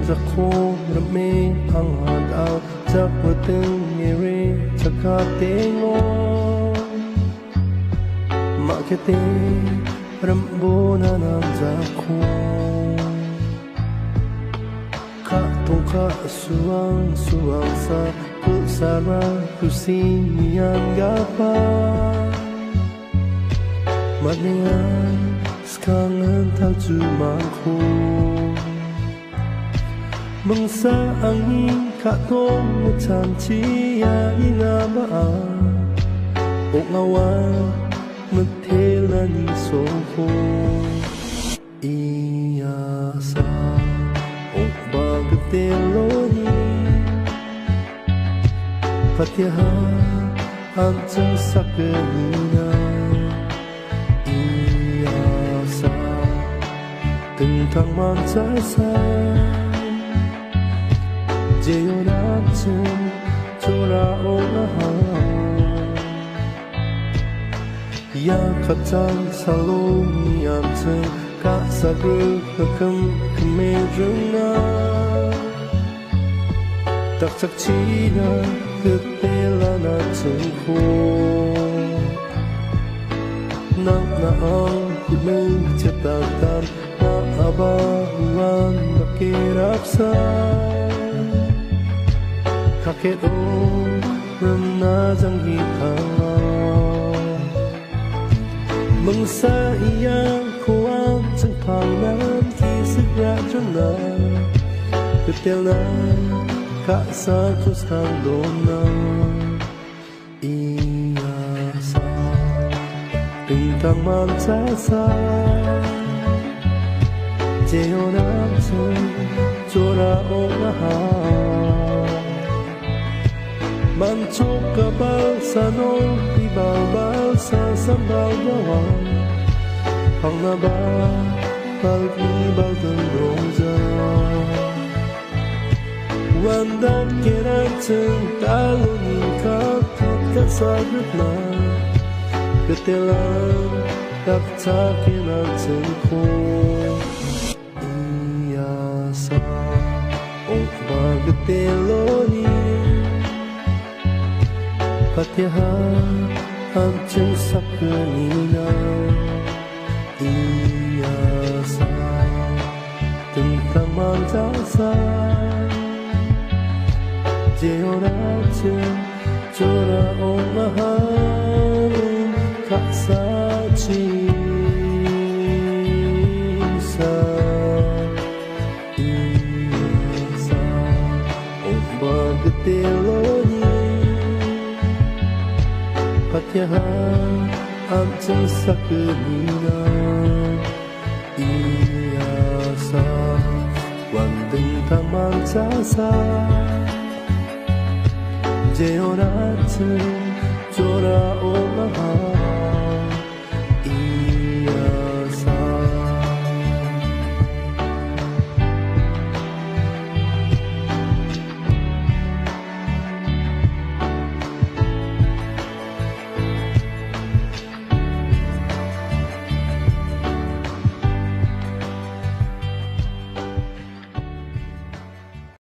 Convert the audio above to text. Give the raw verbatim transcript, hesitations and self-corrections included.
จะโคระเมพังหาดเอาจากหัวตึงเงเรจะขาดเตงอมาแค่เตรำโบนานาจะโคข้าตรงข้าสว่างสว่างสาคุสาราคุสิมีอันกาปามาเนียนสกังเงินทักจูมาโคMangsa angin katong mutantia inaba O ngawan magtela ni soho Iyasa O bagatelo ni Patiha hantang sa kanina Iyasa Tentang mansasay Jeyo natin tora o lahang Yakatan sa loob natin Kasagod na kamedrong na Taksak china katela natin ko Nang naang kuling tiyatatan Maabahuan nakirapsan Kakit o ramna jang hitang Mangsa iyang kuwang jang pangnan Kisig radyo na Katil na Kaasa kus kang dona Iyasa Pintang mansasa Jeyo natin Jora o mahal Mancok kabal sa nong ibabal sa sambal gawang Hang na ba pag-ibal ng rosa Wandang kinatang talunin kapit ka sa gitna Katilang taktakin natin ko Iyasa o bagatelo ni Patihan hantang sa kanina Iyasa Tentang mansasay Jeyo natin Jora o mahalin Kaksachi Sa Iyasa O bagatelo ni Patihan hantang sa kanina Iyasa Wandang tamang sasay Jeyo natin Jora o